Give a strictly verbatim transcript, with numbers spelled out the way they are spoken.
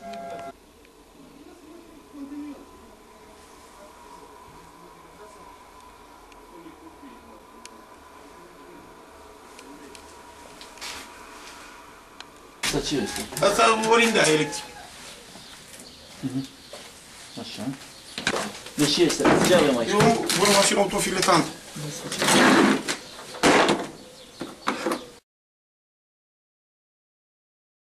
Asta ce este? Asta orindea electrică. Așa. De ce este? Ce avem aici? E o mașină autofiletantă.